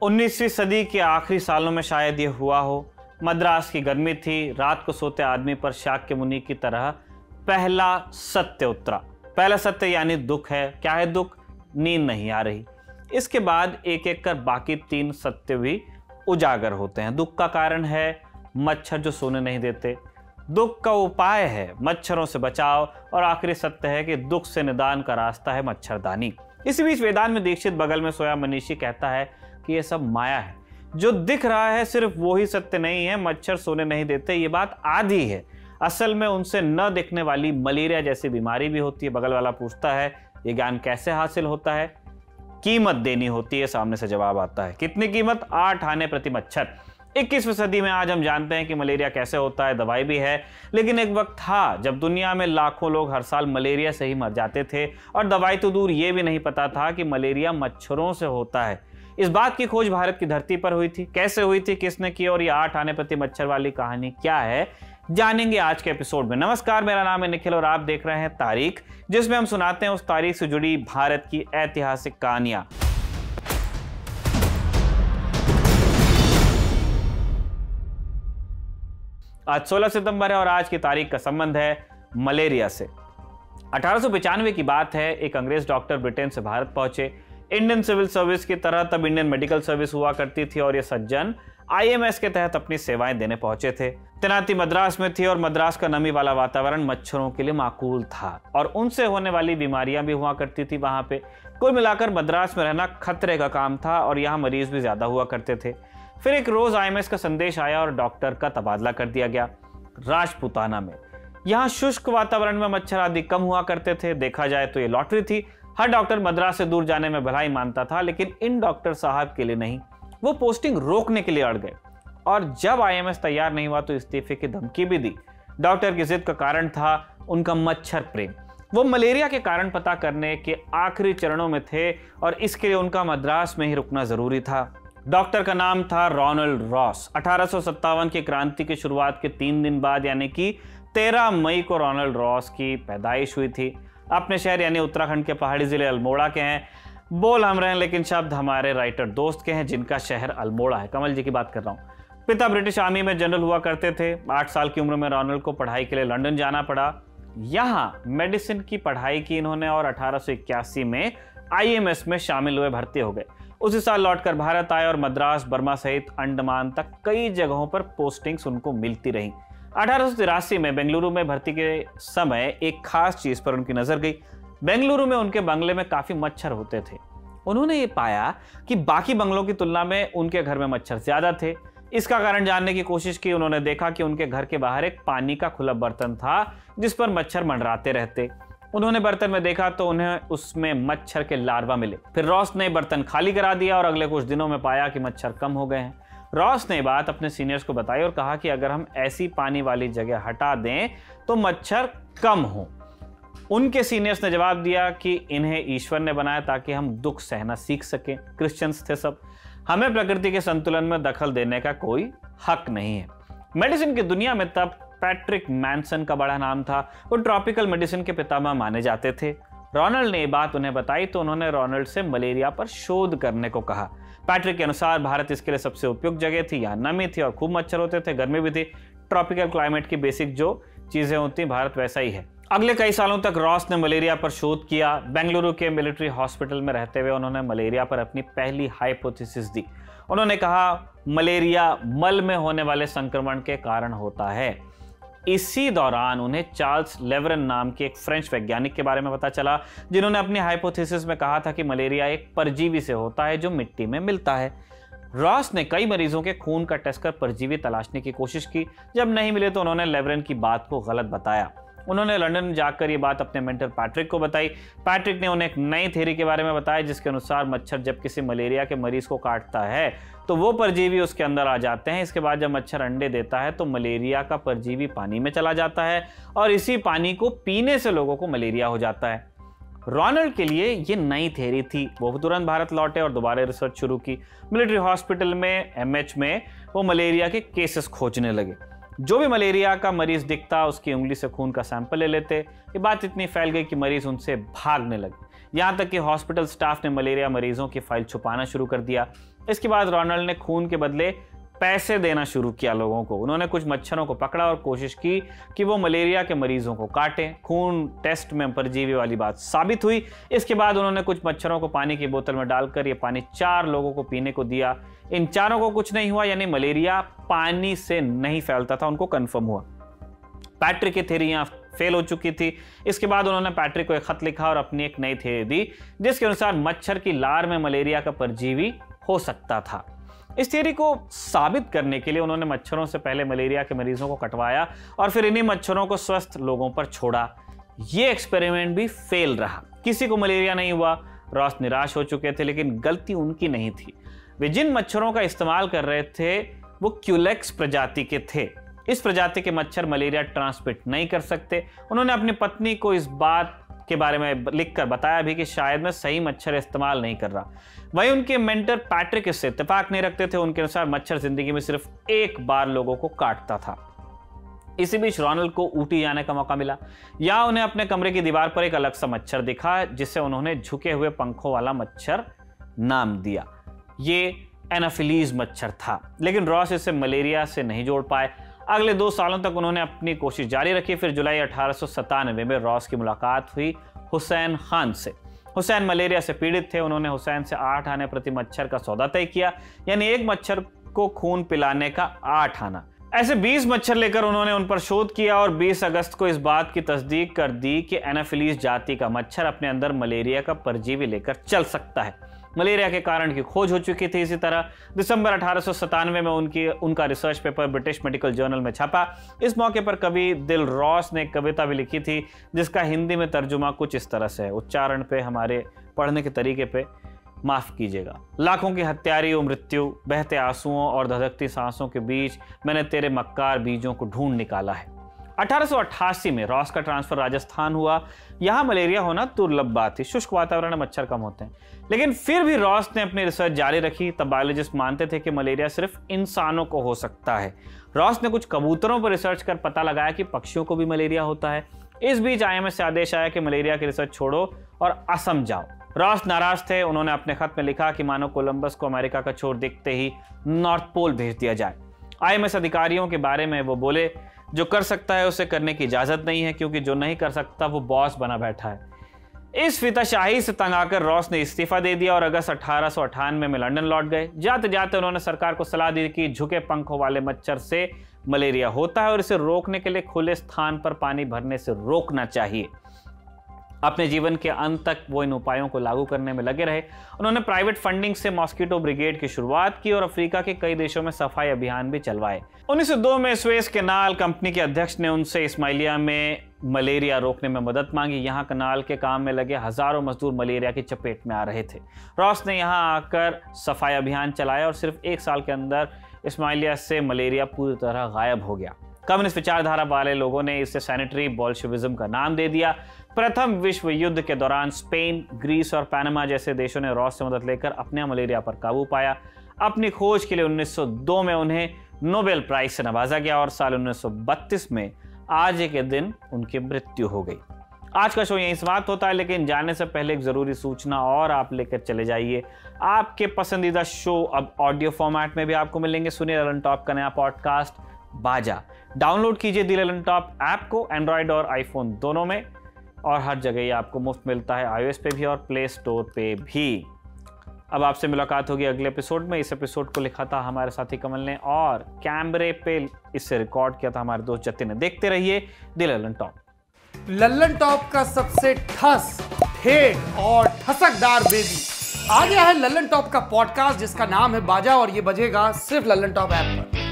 19वीं सदी के आखिरी सालों में शायद ये हुआ हो। मद्रास की गर्मी थी, रात को सोते आदमी पर शाक्य मुनि की तरह पहला सत्य उतरा। पहला सत्य यानी दुख है। क्या है दुख? नींद नहीं आ रही। इसके बाद एक एक कर बाकी 3 सत्य भी उजागर होते हैं। दुख का कारण है मच्छर जो सोने नहीं देते, दुख का उपाय है मच्छरों से बचाव, और आखिरी सत्य है कि दुख से निदान का रास्ता है मच्छरदानी। इसी बीच वेदांत में दीक्षित बगल में सोया मनीषी कहता है कि यह सब माया है, जो दिख रहा है सिर्फ वो ही सत्य नहीं है। मच्छर सोने नहीं देते, ये बात आधी है। असल में उनसे न दिखने वाली मलेरिया जैसी बीमारी भी होती है। बगल वाला पूछता है ये ज्ञान कैसे हासिल होता है? कीमत देनी होती है। सामने से जवाब आता है, कितनी कीमत? 8 आने प्रति मच्छर। 21वीं सदी में आज हम जानते हैं कि मलेरिया कैसे होता है, दवाई भी है। लेकिन एक वक्त था जब दुनिया में लाखों लोग हर साल मलेरिया से ही मर जाते थे, और दवाई तो दूर ये भी नहीं पता था कि मलेरिया मच्छरों से होता है। इस बात की खोज भारत की धरती पर हुई थी। कैसे हुई थी, किसने की, और ये 8 आने प्रति मच्छर वाली कहानी क्या है, जानेंगे आज के एपिसोड में। नमस्कार, मेरा नाम है निखिल और आप देख रहे हैं तारीख, जिसमें हम सुनाते हैं उस तारीख से जुड़ी भारत की ऐतिहासिक कहानियां। आज 16 सितंबर है और आज की तारीख का संबंध है मलेरिया से। 1895 की बात है। एक अंग्रेज डॉक्टर ब्रिटेन से भारत पहुंचे। इंडियन सिविल सर्विस की तरह तब इंडियन मेडिकल सर्विस हुआ करती थी, और ये सज्जन IMS के तहत अपनी सेवाएं देने पहुंचे थे। तैनाती मद्रास में थी और मद्रास का नमी वाला वातावरण मच्छरों के लिए माकूल था, और उनसे होने वाली बीमारियां भी हुआ करती थी वहां पे। कुल मिलाकर मद्रास में रहना खतरे का काम था, और यहाँ मरीज भी ज्यादा हुआ करते थे। फिर एक रोज IMS का संदेश आया और डॉक्टर का तबादला कर दिया गया राजपुताना में। यहाँ शुष्क वातावरण में मच्छर आदि कम हुआ करते थे। देखा जाए तो ये लॉटरी थी। हर डॉक्टर मद्रास से दूर जाने में भलाई मानता था, लेकिन इन डॉक्टर साहब के लिए नहीं। वो पोस्टिंग रोकने के लिए अड़ गए, और जब IMS तैयार नहीं हुआ तो इस्तीफे की धमकी भी दी। डॉक्टर की जिद का कारण था उनका मच्छर प्रेम। वो मलेरिया के कारण पता करने के आखिरी चरणों में थे, और इसके लिए उनका मद्रास में ही रुकना जरूरी था। डॉक्टर का नाम था रोनाल्ड रॉस। 1857 की क्रांति की शुरुआत के 3 दिन बाद यानी कि 13 मई को रोनाल्ड रॉस की पैदाइश हुई थी। अपने शहर यानी उत्तराखंड के पहाड़ी जिले अल्मोड़ा के हैं। बोल हम रहे हैं लेकिन शब्द हमारे राइटर दोस्त के हैं, जिनका शहर अल्मोड़ा है। कमल जी की बात कर रहा हूँ। पिता ब्रिटिश आर्मी में जनरल हुआ करते थे। 8 साल की उम्र में रोनाल्ड को पढ़ाई के लिए लंदन जाना पड़ा। यहाँ मेडिसिन की पढ़ाई की इन्होंने, और 1881 में IMS में शामिल हुए, भर्ती हो गए। उसी साल लौटकर भारत आए और मद्रास, बर्मा सहित अंडमान तक कई जगहों पर पोस्टिंग्स उनको मिलती रहीं। 1883 में बेंगलुरु में भर्ती के समय एक खास चीज पर उनकी नजर गई। बेंगलुरु में उनके बंगले में काफी मच्छर होते थे। उन्होंने ये पाया कि बाकी बंगलों की तुलना में उनके घर में मच्छर ज्यादा थे। इसका कारण जानने की कोशिश की। उन्होंने देखा कि उनके घर के बाहर एक पानी का खुला बर्तन था जिस पर मच्छर मंडराते रहते। उन्होंने बर्तन में देखा तो उन्हें उसमें मच्छर के लार्वा मिले। फिर रॉस ने बर्तन खाली करा दिया और अगले कुछ दिनों में पाया कि मच्छर कम हो गए हैं। रॉस ने बात अपने सीनियर्स को बताई और कहा कि अगर हम ऐसी पानी वाली जगह हटा दें तो मच्छर कम हो। उनके सीनियर्स ने जवाब दिया कि इन्हें ईश्वर ने बनाया ताकि हम दुख सहना सीख सकें। क्रिश्चियंस थे सब। हमें प्रकृति के संतुलन में दखल देने का कोई हक नहीं है। मेडिसिन की दुनिया में तब पैट्रिक मैनसन का बड़ा नाम था। वो ट्रॉपिकल मेडिसिन के पितामह माने जाते थे। रोनाल्ड ने ये बात उन्हें बताई तो उन्होंने रोनाल्ड से मलेरिया पर शोध करने को कहा। पैट्रिक के अनुसार भारत इसके लिए सबसे उपयुक्त जगह थी। यहाँ नमी थी और खूब मच्छर होते थे, गर्मी भी थी। ट्रॉपिकल क्लाइमेट की बेसिक जो चीजें होती भारत वैसा ही है। अगले कई सालों तक रॉस ने मलेरिया पर शोध किया। बेंगलुरु के मिलिट्री हॉस्पिटल में रहते हुए उन्होंने मलेरिया पर अपनी पहली हाइपोथेसिस दी। उन्होंने कहा मलेरिया मल में होने वाले संक्रमण के कारण होता है। इसी दौरान उन्हें चार्ल्स लेवरन नाम के एक फ्रेंच वैज्ञानिक के बारे में पता चला, जिन्होंने अपनी हाइपोथेसिस में कहा था कि मलेरिया एक परजीवी से होता है जो मिट्टी में मिलता है। रॉस ने कई मरीजों के खून का टेस्ट कर परजीवी तलाशने की कोशिश की। जब नहीं मिले तो उन्होंने लेवरन की बात को गलत बताया। उन्होंने लंदन जाकर ये बात अपने मेंटर पैट्रिक को बताई। पैट्रिक ने उन्हें एक नई थ्योरी के बारे में बताया, जिसके अनुसार मच्छर जब किसी मलेरिया के मरीज को काटता है तो वो परजीवी उसके अंदर आ जाते हैं। इसके बाद जब मच्छर अंडे देता है तो मलेरिया का परजीवी पानी में चला जाता है, और इसी पानी को पीने से लोगों को मलेरिया हो जाता है। रोनाल्ड के लिए ये नई थ्योरी थी। वो तुरंत भारत लौटे और दोबारा रिसर्च शुरू की। मिलिट्री हॉस्पिटल में MH में वो मलेरिया के केसेस खोजने लगे। जो भी मलेरिया का मरीज दिखता उसकी उंगली से खून का सैंपल ले लेते। ये बात इतनी फैल गई कि मरीज उनसे भागने लगे। यहाँ तक कि हॉस्पिटल स्टाफ ने मलेरिया मरीजों की फाइल छुपाना शुरू कर दिया। इसके बाद रोनाल्ड ने खून के बदले पैसे देना शुरू किया लोगों को। उन्होंने कुछ मच्छरों को पकड़ा और कोशिश की कि वो मलेरिया के मरीजों को काटें। खून टेस्ट में परजीवी वाली बात साबित हुई। इसके बाद उन्होंने कुछ मच्छरों को पानी की बोतल में डालकर ये पानी 4 लोगों को पीने को दिया। इन चारों को कुछ नहीं हुआ, यानी मलेरिया पानी से नहीं फैलता था, उनको कन्फर्म हुआ। पैट्रिक की थ्योरी यहाँ फेल हो चुकी थी। इसके बाद उन्होंने पैट्रिक को एक खत लिखा और अपनी एक नई थ्योरी दी, जिसके अनुसार मच्छर की लार में मलेरिया का परजीवी हो सकता था। इस थ्योरी को साबित करने के लिए उन्होंने मच्छरों से पहले मलेरिया के मरीजों को कटवाया और फिर इन्हीं मच्छरों को स्वस्थ लोगों पर छोड़ा। यह एक्सपेरिमेंट भी फेल रहा, किसी को मलेरिया नहीं हुआ। रॉस निराश हो चुके थे, लेकिन गलती उनकी नहीं थी। वे जिन मच्छरों का इस्तेमाल कर रहे थे वो क्यूलेक्स प्रजाति के थे। इस प्रजाति के मच्छर मलेरिया ट्रांसमिट नहीं कर सकते। उन्होंने अपनी पत्नी को इस बात के बारे में लिखकर बताया भी कि शायद मैं सही मच्छर इस्तेमाल नहीं कर रहा। वहीं उनके मेंटर पैट्रिक इससे इत्तेफाक नहीं रखते थे। उनके अनुसार मच्छर जिंदगी में सिर्फ एक बार लोगों को काटता था। इसी बीच रोनाल्ड को ऊटी जाने का मौका मिला। यहाँ उन्हें अपने कमरे की दीवार पर एक अलग सा मच्छर दिखा, जिसे उन्होंने झुके हुए पंखों वाला मच्छर नाम दिया। ये एनाफिलीज मच्छर था, लेकिन रॉस इसे मलेरिया से नहीं जोड़ पाए। अगले 2 सालों तक उन्होंने अपनी कोशिश जारी रखी। फिर जुलाई 1897 में रॉस की मुलाकात हुई हुसैन खान से। हुसैन मलेरिया से पीड़ित थे। उन्होंने हुसैन से 8 आने प्रति मच्छर का सौदा तय किया, यानी एक मच्छर को खून पिलाने का 8 आना। ऐसे 20 मच्छर लेकर उन्होंने उन पर शोध किया और 20 अगस्त को इस बात की तस्दीक कर दी कि एनाफिलीज जाति का मच्छर अपने अंदर मलेरिया का परजीवी लेकर चल सकता है। मलेरिया के कारण की खोज हो चुकी थी। इसी तरह दिसंबर 1897 में उनका research paper British Medical Journal में छपा। इस मौके पर कवि दिल रॉस ने एक कविता भी लिखी थी, जिसका हिंदी में तर्जुमा कुछ इस तरह से है। उच्चारण पे, हमारे पढ़ने के तरीके पे माफ कीजिएगा। लाखों की हत्यारी वो मृत्यु, बहते आंसुओं और धधकती सांसों के बीच मैंने तेरे मक्कार बीजों को ढूंढ निकाला है। 1888 में रॉस का ट्रांसफर राजस्थान हुआ। यहाँ मलेरिया होना दुर्लभ बात थी, शुष्क वातावरण में मच्छर कम होते हैं। लेकिन फिर भी रॉस ने अपनी रिसर्च जारी रखी। तब बायोलॉजिस्ट मानते थे कि मलेरिया सिर्फ इंसानों को हो सकता है। रॉस ने कुछ कबूतरों पर रिसर्च कर पता लगाया कि पक्षियों को भी मलेरिया होता है। इस बीच IMS से आदेश आया कि मलेरिया की रिसर्च छोड़ो और असम जाओ। रॉस नाराज थे। उन्होंने अपने खत में लिखा कि मानो कोलंबस को अमेरिका का छोर दिखते ही नॉर्थ पोल भेज दिया जाए। IMS अधिकारियों के बारे में वो बोले, जो कर सकता है उसे करने की इजाजत नहीं है, क्योंकि जो नहीं कर सकता वो बॉस बना बैठा है। इस फिताशाही से तंग आकर रॉस ने इस्तीफा दे दिया और अगस्त 1898 में लंदन लौट गए। जाते जाते उन्होंने सरकार को सलाह दी कि झुके पंखों वाले मच्छर से मलेरिया होता है और इसे रोकने के लिए खुले स्थान पर पानी भरने से रोकना चाहिए। अपने जीवन के अंत तक वो इन उपायों को लागू करने में लगे रहे। उन्होंने प्राइवेट फंडिंग से मॉस्किटो ब्रिगेड की शुरुआत की और अफ्रीका के कई देशों में सफाई अभियान भी चलवाए। 1902 में स्वेज कैनाल कंपनी के अध्यक्ष ने उनसे इस्माइलिया में मलेरिया रोकने में मदद मांगी। यहाँ कैनाल के काम में लगे हजारों मजदूर मलेरिया की चपेट में आ रहे थे। रॉस ने यहाँ आकर सफाई अभियान चलाया और सिर्फ 1 साल के अंदर इस्माइलिया से मलेरिया पूरी तरह गायब हो गया। कम्युनिस्ट विचारधारा वाले लोगों ने इसे सैनिटरी बोल्शेविज्म का नाम दे दिया। प्रथम विश्व युद्ध के दौरान स्पेन, ग्रीस और पैनामा जैसे देशों ने रॉस से मदद लेकर अपने मलेरिया पर काबू पाया। अपनी खोज के लिए 1902 में उन्हें नोबेल प्राइज से नवाजा गया और साल 1932 में आज के दिन उनकी मृत्यु हो गई। आज का शो यहीं समाप्त होता है, लेकिन जाने से पहले एक जरूरी सूचना और आप लेकर चले जाइए। आपके पसंदीदा शो अब ऑडियो फॉर्मेट में भी आपको मिलेंगे। सुनिए ललन टॉप का नया पॉडकास्ट बाजा। डाउनलोड कीजिए दी ललन टॉप ऐप को एंड्रॉयड और आईफोन दोनों में, और हर जगह ये आपको मुफ्त मिलता है, iOS पे भी और प्ले स्टोर पे भी। अब आपसे मुलाकात होगी अगले एपिसोड में। इस एपिसोड को लिखा था हमारे साथी कमल ने और कैमरे पे इसे रिकॉर्ड किया था हमारे दोस्त जतिन ने। देखते रहिए the Lallan top. Lallan top का सबसे ठस, ठेठ और ठसकदार बेबी आ गया है ललन टॉप का पॉडकास्ट, जिसका नाम है बाजा, और ये बजेगा सिर्फ ललन टॉप ऐप पर।